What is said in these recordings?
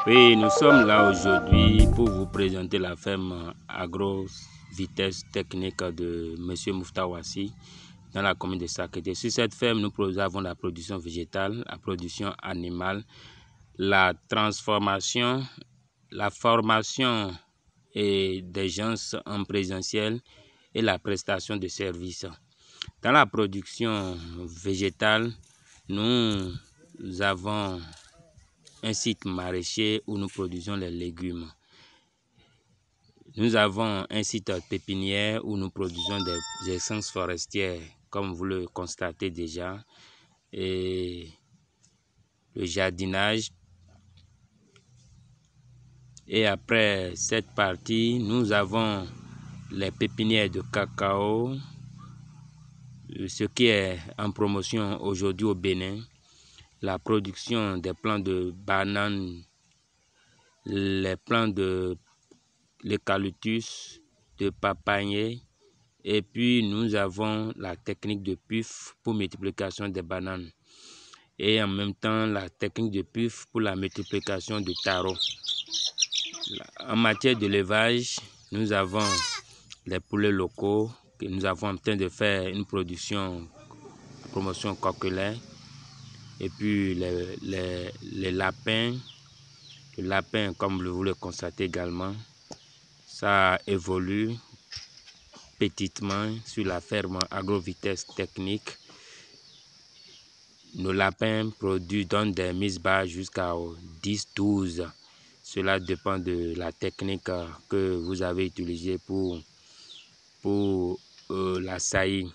Oui, nous sommes là aujourd'hui pour vous présenter la ferme agro-vitesse technique de M. Mouftaouassi dans la commune de Sakété. Sur cette ferme, nous avons la production végétale, la production animale, la transformation, la formation et des gens en présentiel et la prestation de services. Dans la production végétale, nous avons un site maraîcher où nous produisons les légumes. Nous avons un site pépinière où nous produisons des essences forestières, comme vous le constatez déjà, et le jardinage. Et après cette partie, nous avons les pépinières de cacao, ce qui est en promotion aujourd'hui au Bénin, la production des plants de bananes, les plants de l'eucalyptus, de papayer, et puis nous avons la technique de puf pour multiplication des bananes et en même temps la technique de puf pour la multiplication de tarots. En matière d'élevage, nous avons les poulets locaux que nous avons en train de faire une promotion coquelin, et puis les lapins. Le lapin, comme vous le constatez également, ça évolue petitement sur la ferme agro-vitesse technique. Nos lapins donnent des mises bas jusqu'à 10-12. Cela dépend de la technique que vous avez utilisée pour la saillie.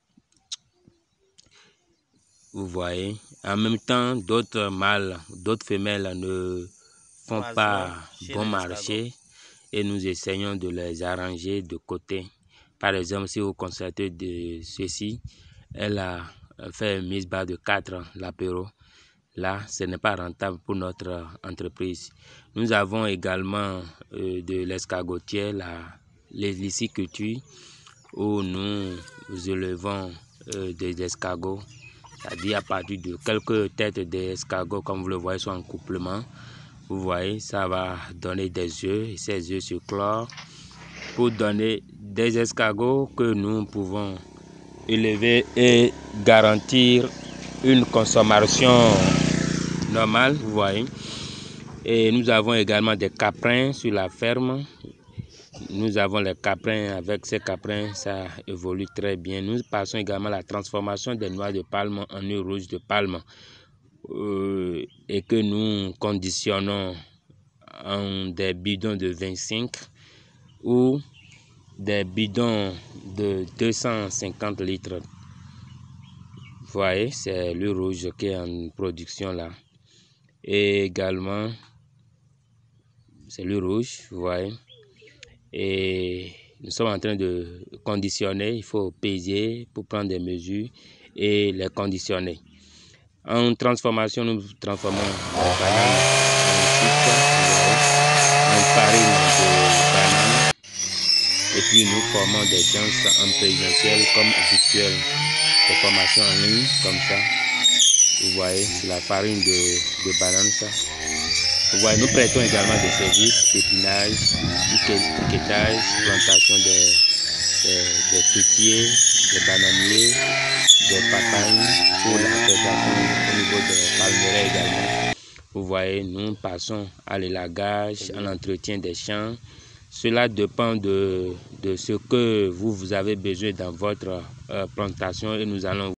Vous voyez. En même temps, d'autres mâles, d'autres femelles ne font pas bon marché et nous essayons de les arranger de côté. Par exemple, si vous constatez de ceci, elle a fait une mise bas de 4 l'apéro. Là, ce n'est pas rentable pour notre entreprise. Nous avons également de l'escargotier, les licicultures, où nous élevons des escargots. C'est-à-dire à partir de quelques têtes d'escargots, comme vous le voyez, sont en couplement. Vous voyez, ça va donner des œufs et ces œufs se clore pour donner des escargots que nous pouvons élever et garantir une consommation normale, vous voyez. Et nous avons également des caprins sur la ferme. Nous avons les caprins. Avec ces caprins, ça évolue très bien. Nous passons également à la transformation des noix de palme en œufs rouges de palme et que nous conditionnons en des bidons de 25 ou des bidons de 250 litres. Vous voyez, c'est le rouge qui est en production là. Et également, c'est le rouge, vous voyez. Et nous sommes en train de conditionner. Il faut peser pour prendre des mesures et les conditionner. En transformation, nous transformons les bananes en farine de banane. Et puis nous formons des gens en présentiel comme habituel. Des formations en ligne comme ça. Vous voyez, c'est la farine de banane ça. Vous voyez, nous prêtons également des services, épinage, étiquetage, plantation des fruitiers, des bananiers, des papayes pour la plantation au niveau des palmeraie également. Vous voyez, nous passons à l'élagage, à l'entretien des champs. Cela dépend de ce que vous avez besoin dans votre plantation et nous allons